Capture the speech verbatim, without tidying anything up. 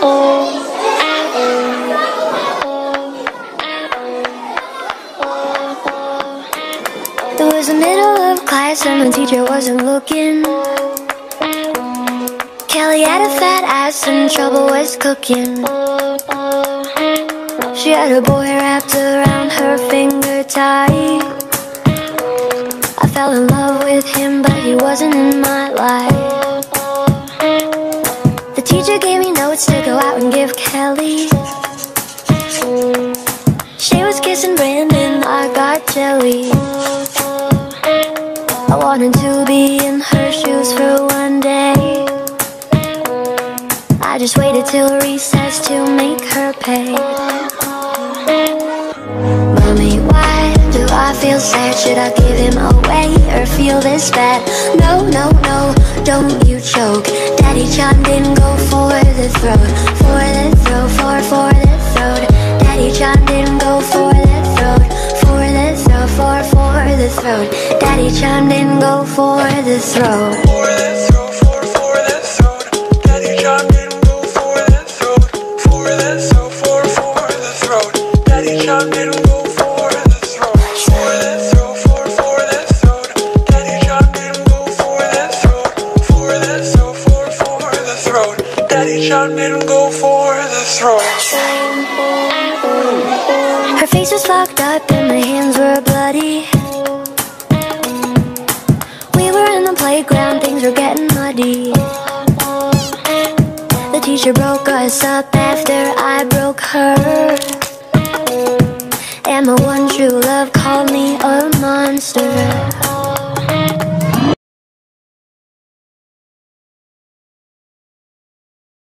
There was the middle of class and the teacher wasn't looking. Kelly had a fat ass and trouble was cooking. She had a boy wrapped around her finger tight. I fell in love with him, but he wasn't in my life. The teacher gave me notes to go out and give Kelly. She was kissing Brandon, I got jelly. I wanted to be in her shoes for one day. I just waited till recess to make her pay. Mommy, why do I feel sad? Should I give him away or feel this bad? No, no, no, don't you choke. Daddy John didn't go for the throat. For the throat, for, for the throat. Daddy John didn't go for the throat. For the throat, for, for the throat. Daddy John didn't go for the throat. For the throat, for, for the throat. Daddy John didn't go for the throat. For the throat, for, for the throat. Daddy John didn't go for the throat. For the throat, for, for the throat. Daddy John didn't go for the throat. For the throat, for, for the throat. Daddy John didn't go for the throat. Her face was fucked up and my hands were bloody. We were in the playground, things were getting muddy. The teacher broke us up after I broke her. And my one true love called me a monster.